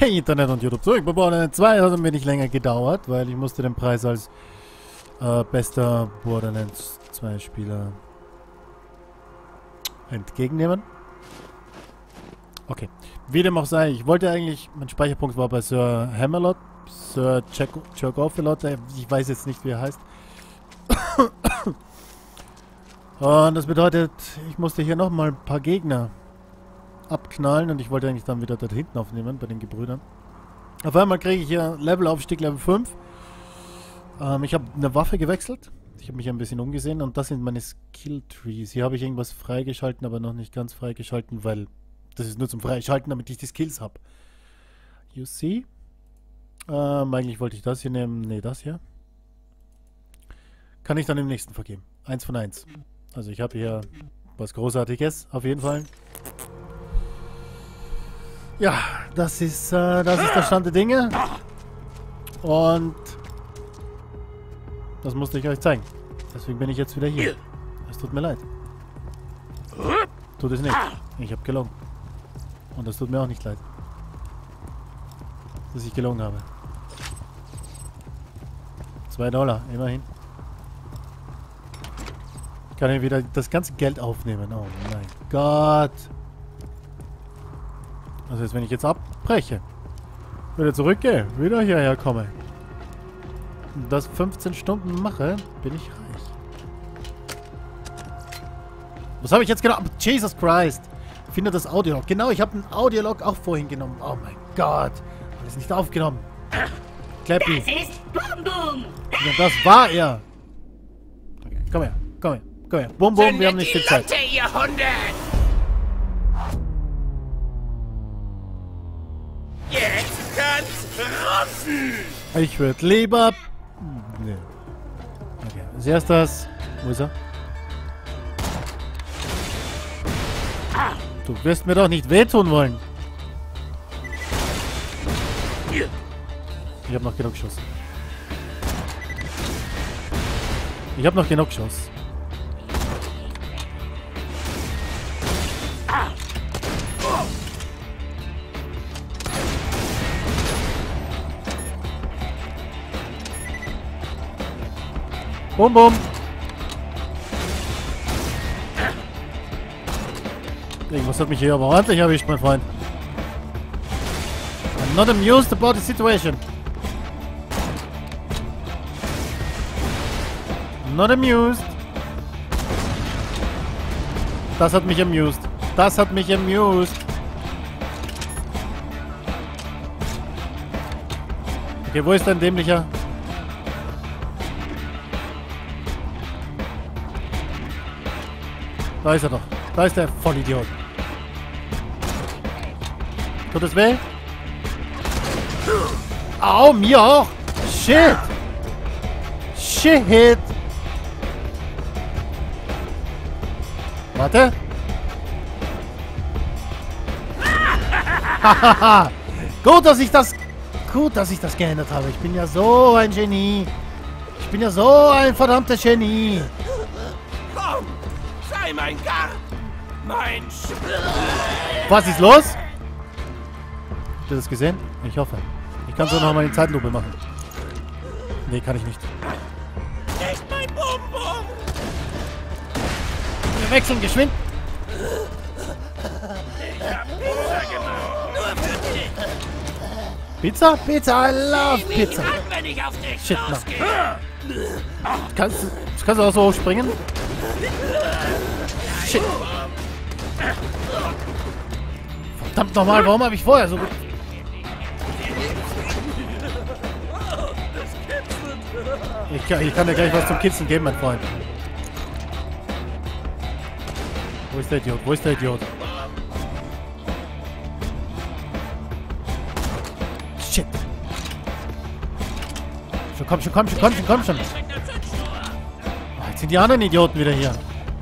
Hey Internet und YouTube zurück. Bei Borderlands 2 hat ein wenig länger gedauert, weil ich musste den Preis als bester Borderlands 2 Spieler entgegennehmen. Okay. Wie dem auch sei, ich wollte eigentlich, mein Speicherpunkt war bei Sir Hammerlot, Sir Chergophelot, ich weiß jetzt nicht, wie er heißt. Und das bedeutet, ich musste hier nochmal ein paar Gegner abknallen und ich wollte eigentlich dann wieder dort hinten aufnehmen, bei den Gebrüdern. Auf einmal kriege ich hier Levelaufstieg Level 5. Ich habe eine Waffe gewechselt. Ich habe mich ein bisschen umgesehen und das sind meine Skill Trees. Hier habe ich irgendwas freigeschalten, aber noch nicht ganz freigeschalten, weil das ist nur zum Freischalten, damit ich die Skills habe. You see? Eigentlich wollte ich das hier nehmen. Ne, das hier. Kann ich dann im nächsten vergeben. 1 von 1. Also ich habe hier was Großartiges, auf jeden Fall. Ja, das ist der Stand der Dinge. Und das musste ich euch zeigen. Deswegen bin ich jetzt wieder hier. Es tut mir leid. Tut es nicht. Ich habe gelogen. Und das tut mir auch nicht leid. Dass ich gelogen habe. $2, immerhin. Ich kann hier wieder das ganze Geld aufnehmen. Oh mein Gott. Also jetzt, wenn ich jetzt abbreche, wieder zurückgehe, wieder hierher komme und das 15 Stunden mache, bin ich reich. Was habe ich jetzt genommen? Jesus Christ. Ich finde das Audiolog. Genau, ich habe ein Audiolog auch vorhin genommen. Oh mein Gott. Alles nicht aufgenommen. Clappy. Das ist Boom Boom. Ja, das war er. Okay, komm her, komm her, komm her. Bum Bum, wir haben nicht viel Zeit. Leute, ihr Hunde! Jetzt kann's rufen! Ich würde lieber... Nee. Okay, als erstes... Wo ist er? Du wirst mir doch nicht wehtun wollen. Ich habe noch genug Schuss. Ich habe noch genug Schuss. Bum, bum. Irgendwas hat mich hier aber ordentlich erwischt, mein Freund. I'm not amused about the situation. I'm not amused. Das hat mich amused. Das hat mich amused. Okay, wo ist dein dämlicher... Da ist er doch. Da ist der Vollidiot. Tut es weh? Au, mir auch. Shit. Shit. Warte. Hahaha. Gut, dass ich das geändert habe. Ich bin ja so ein Genie. Ich bin ja so ein verdammtes Genie. Komm, sei mein Garten, mein Was ist los? Habt ihr das gesehen? Ich hoffe. Ich kann so noch mal in Zeitlupe machen. Nee, kann ich nicht. Nicht mein Bum Bum! Wir wechseln geschwind. Ich hab Pizza gemacht. Nur für dich. Pizza? Pizza, I love Sieh mich Pizza. an, wenn ich auf dich Shit, Mann. losgehe. Kannst du auch so hochspringen? Shit. Verdammt nochmal, warum habe ich vorher so... Ich kann dir gleich was zum Kitzeln geben, mein Freund. Wo ist der Idiot? Wo ist der Idiot? Shit. Komm schon. Oh, jetzt sind die anderen Idioten wieder hier.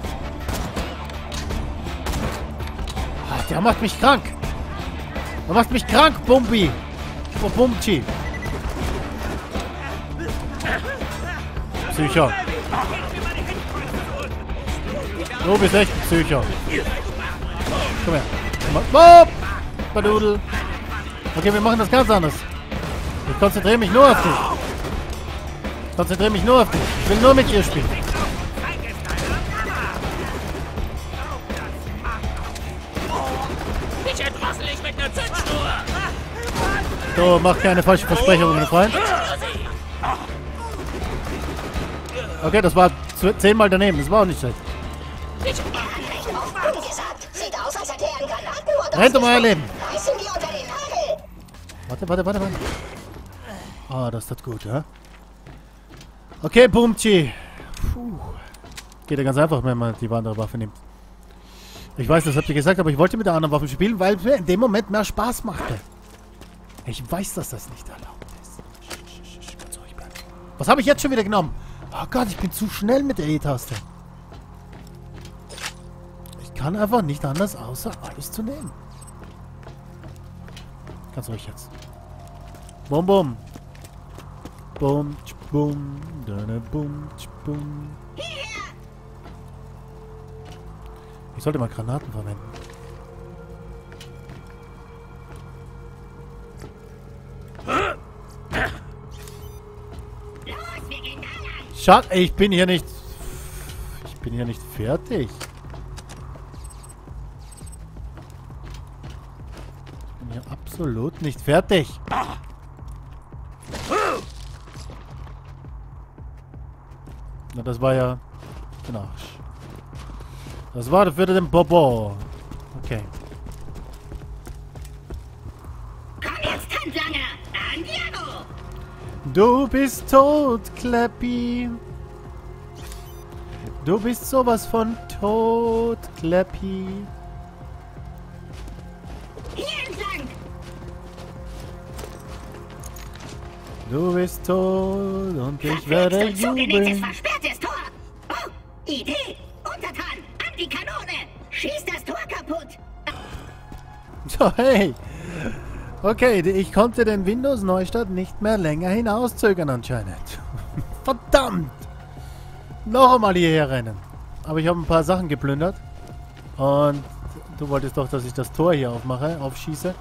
Oh, der macht mich krank. Der macht mich krank, Bumbi. Oh, Bumchi. Psycho. Du bist echt ein Psycho. Komm her. Komm mal. Badudel. Okay, wir machen das ganz anders. Ich konzentriere mich nur auf dich. Ich konzentriere mich nur auf dich. Ich will nur mit ihr spielen. Ich erdrossel dich mit einer Zündschnur. So, mach keine falsche Versprechungen, mein Freund. Okay, das war 10-mal daneben. Das war auch nicht schlecht. Er hat recht oft angesagt. Sieht aus, als hätte er einen Granatenmodus. Rennt um euer Leben. Reißen wir unter den Nagel. Warte. Ah, das tut gut, ja? Okay, Bumchi. Puh. Geht ja ganz einfach, wenn man die andere Waffe nimmt. Ich weiß, das habt ihr gesagt, aber ich wollte mit der anderen Waffe spielen, weil es mir in dem Moment mehr Spaß machte. Ich weiß, dass das nicht erlaubt ist. Ganz ruhig bleiben. Was habe ich jetzt schon wieder genommen? Oh Gott, ich bin zu schnell mit der E-Taste. Ich kann einfach nicht anders, außer alles zu nehmen. Ganz ruhig jetzt. Bum, bum. Bum, tsch, bum, döne, bum, tsch, bum. Ich sollte mal Granaten verwenden. Schade, ich bin hier nicht... Ich bin hier nicht fertig. Ich bin hier absolut nicht fertig. Na, das war ja... Den Arsch. Das war für den Bobo. Okay. Komm jetzt, Handlanger. Andiamo. Du bist tot, Clappy. Du bist sowas von tot, Clappy. Hier entlang. Du bist tot und ich Verflixt werde und zugenähtes, jubeln. versperrtes Tor. Oh, Idee. Untertan. An die Kanone. Schieß das Tor kaputt. So, hey. Okay, ich konnte den Windows-Neustart nicht mehr länger hinauszögern anscheinend. Verdammt! Noch einmal hierher rennen. Aber ich habe ein paar Sachen geplündert. Und du wolltest doch, dass ich das Tor hier aufschieße.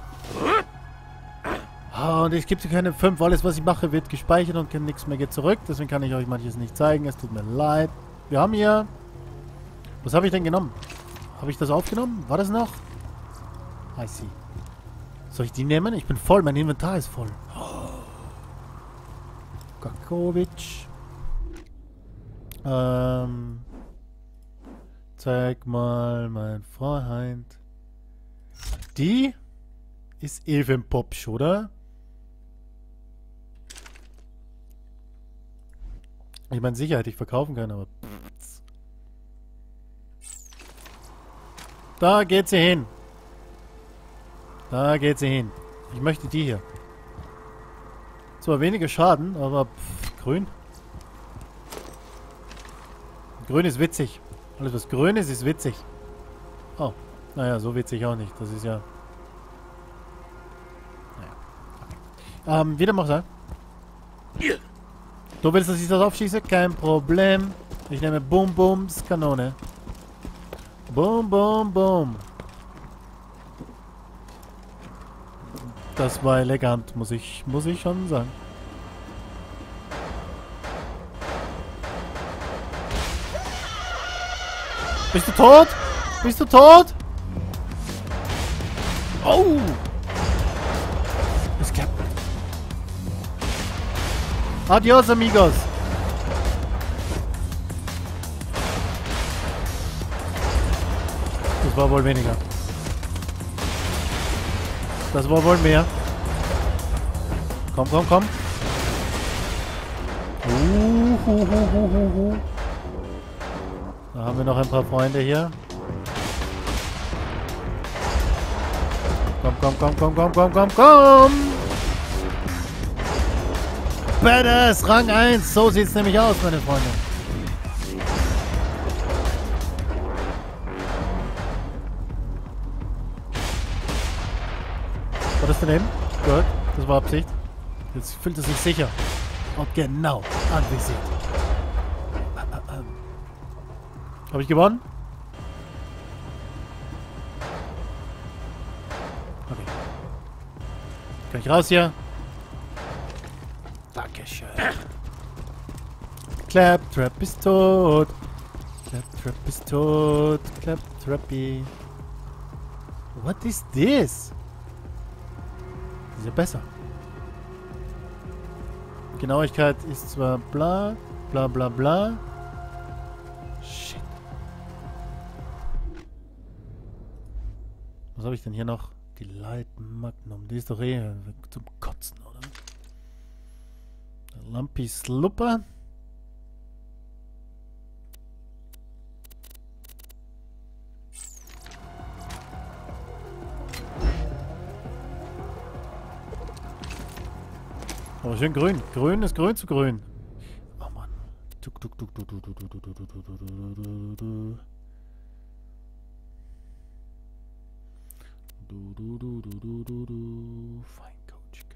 Und es gibt keine 5. Alles, was ich mache, wird gespeichert und nichts mehr geht zurück. Deswegen kann ich euch manches nicht zeigen. Es tut mir leid. Wir haben hier... Was habe ich denn genommen? Habe ich das aufgenommen? War das noch? I see. Soll ich die nehmen? Ich bin voll. Mein Inventar ist voll. Kakovic. Zeig mal mein Freund. Die ist Even Popsch, oder? Ich meine, sicher hätte ich verkaufen können, aber... Da geht sie hin. Da geht sie hin. Ich möchte die hier. Zwar weniger Schaden, aber grün. Grün ist witzig. Alles was grün ist, ist witzig. Oh, naja, so witzig auch nicht. Das ist ja... Naja. Okay. Wieder mal sein. Du willst, dass ich das aufschieße? Kein Problem. Ich nehme Boom Booms Kanone. Boom, boom, boom. Das war elegant, muss ich schon sagen. Bist du tot? Bist du tot? Oh! Es klappt. Adios, amigos. Das war wohl weniger. Das war wohl mehr. Komm, komm, komm. Da haben wir noch ein paar Freunde hier. Komm, komm, komm, komm, komm, komm, komm, komm! Badass, Rang 1. So sieht's nämlich aus, meine Freunde. War das daneben? Gut, das war Absicht. Jetzt fühlt es sich sicher und genau anvisiert. Habe ich gewonnen? Okay. Kann ich raus hier? Dankeschön. Claptrap ist tot. Claptrap ist tot. Claptrappy. What is this? Ist ja besser. Genauigkeit ist zwar bla, bla bla bla. Shit. Was habe ich denn hier noch? Die Light Magnum. Die ist doch eh zum Kotzen, oder? Lumpy Slupper. Aber schön grün. Grün ist grün zu grün. Oh Mann. Tuk, tuk, tuk, tuk, tuk, tuk, tuk, tuk, tuk, tuk, tuk, tuk. Feincoach.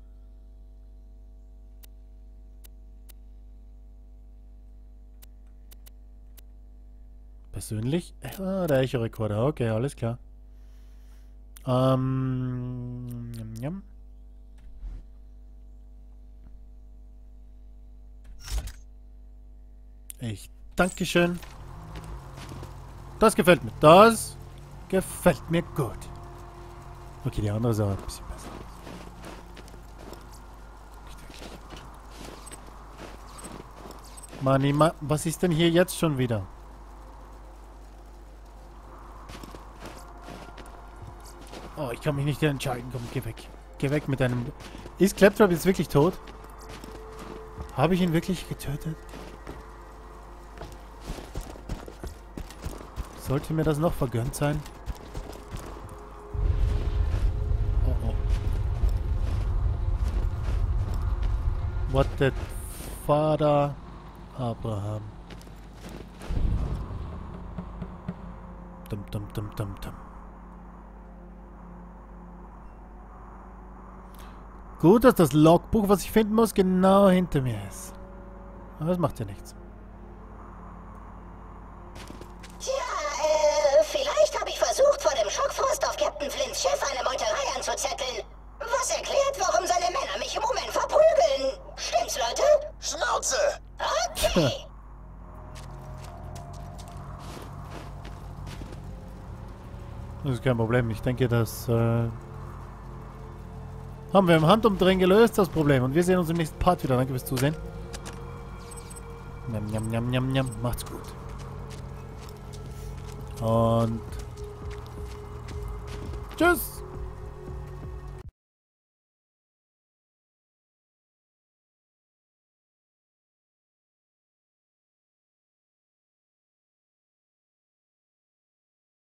Persönlich? Der Echo-Rekorder. Okay, alles klar. Jam. Dankeschön. Das gefällt mir. Das gefällt mir gut. Okay, die andere Sache ein bisschen besser. Manni, was ist denn hier jetzt schon wieder? Oh, ich kann mich nicht entscheiden. Komm, geh weg. Geh weg mit deinem... Ist Claptrap jetzt wirklich tot? Habe ich ihn wirklich getötet? Sollte mir das noch vergönnt sein? Oh oh. What the Father Abraham. Dum dum dum dum dum. Gut, dass das Logbuch, was ich finden muss, genau hinter mir ist. Aber das macht ja nichts. Vielleicht habe ich versucht, vor dem Schockfrost auf Captain Flints Schiff eine Meuterei anzuzetteln. Was erklärt, warum seine Männer mich im Moment verprügeln. Stimmt's, Leute? Schnauze! Okay. Das ist kein Problem. Ich denke, das haben wir im Handumdrehen gelöst, das Problem. Und wir sehen uns im nächsten Part wieder. Danke fürs Zusehen. Njam, njam, njam, njam, njam. Macht's gut. Und tschüss.